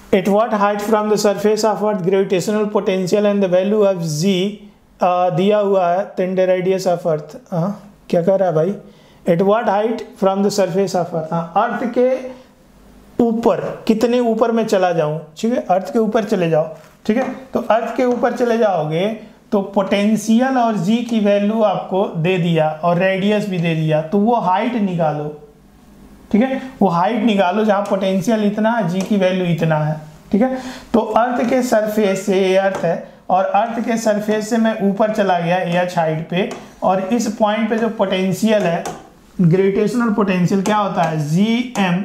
Eight what height from the surface of earth gravitational potential and the value of g दिया हुआ है 10 radius of earth. क्या कह रहा है भाई, at what height from the surface of earth, earth के ऊपर कितने ऊपर मैं चला जाऊं, ठीक है, अर्थ के ऊपर चले जाओ, ठीक है, तो अर्थ के ऊपर चले जाओगे तो पोटेंशियल और जी की वैल्यू आपको दे दिया और रेडियस भी दे दिया, तो वो हाइट निकालो, ठीक है, वो हाइट निकालो जहां पोटेंशियल इतना है, जी की वैल्यू इतना है, ठीक है। तो अर्थ के सरफेस से, ये अर्थ है और अर्थ के सरफेस से मैं ऊपर चला गया एच हाइट पे, और इस पॉइंट पे जो पोटेंशियल है, ग्रेविटेशनल पोटेंशियल क्या होता है, जी एम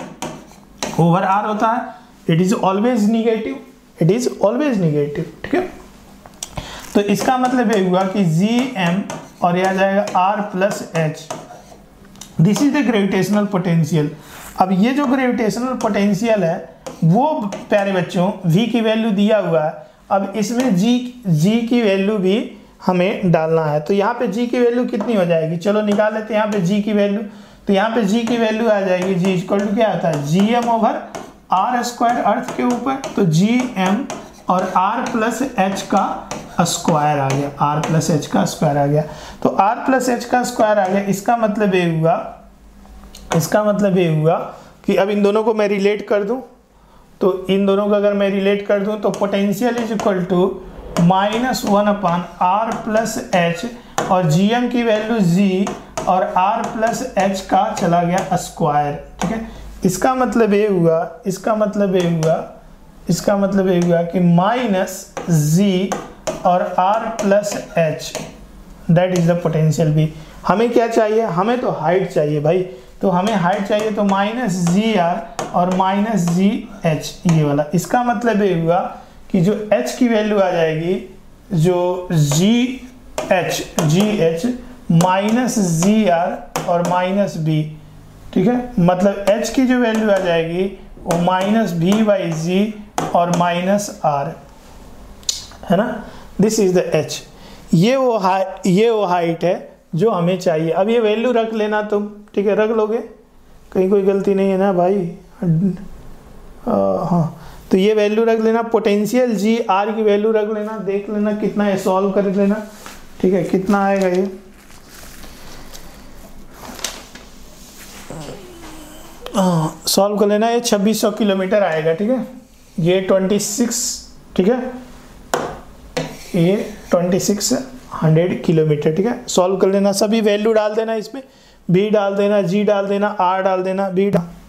ओवर आर होता है, it is always negative, it is always negative, ठीक है। तो इसका मतलब ये हुआ कि जी एम और यह आ जाएगा R plus H, this is the gravitational potential. अब ये जो ग्रेविटेशनल पोटेंशियल है वो प्यारे बच्चों v की वैल्यू दिया हुआ है, अब इसमें g की वैल्यू भी हमें डालना है, तो यहाँ पे g की वैल्यू कितनी हो जाएगी, चलो निकाल लेते हैं यहाँ पे g की वैल्यू। तो यहाँ पे g की वैल्यू आ जाएगी, g इक्वल टू क्या आता है, G M over R square earth के ऊपर, तो जी एम और आर प्लस एच का स्क्वायर आ गया, आर प्लस एच का स्क्वायर आ गया, तो आर प्लस एच का स्क्वायर आ गया। इसका मतलब ये हुआ, इसका मतलब ये हुआ कि अब इन दोनों को मैं रिलेट कर दूं, तो इन दोनों को अगर मैं रिलेट कर दूं तो potential is equal to -1 upon R plus H, और जी एम की वैल्यू जी और आर प्लस एच का चला गया स्क्वायर, ठीक है। इसका मतलब ये हुआ, इसका मतलब ये हुआ, इसका मतलब ये हुआ कि माइनस जी और R plus H, that is the potential B. हमें क्या चाहिए, हमें तो हाइट चाहिए भाई, तो हमें हाइट चाहिए, तो माइनस जी आर और माइनस जी एच, ये वाला। इसका मतलब ये हुआ कि जो एच की वैल्यू आ जाएगी, जो G H minus G R और माइनस बी, ठीक है, मतलब एच की जो वैल्यू आ जाएगी वो माइनस बी बाई जी और माइनस आर, है ना, दिस इज द एच। ये वो हाइट है जो हमें चाहिए। अब ये वैल्यू रख लेना तुम, ठीक है, रख लोगे, कहीं कोई गलती नहीं है ना भाई, हाँ, तो ये वैल्यू रख लेना, पोटेंशियल जी आर की वैल्यू रख लेना, देख लेना कितना है, सॉल्व कर लेना, ठीक है, कितना आएगा ये, सॉल्व कर लेना, ये 2600 किलोमीटर आएगा, ठीक है, ये 26, ठीक है, ये 2600 किलोमीटर, ठीक है, सॉल्व कर लेना, सभी वैल्यू डाल देना, इसमें बी डाल देना, जी डाल देना, आर डाल देना, बी डाल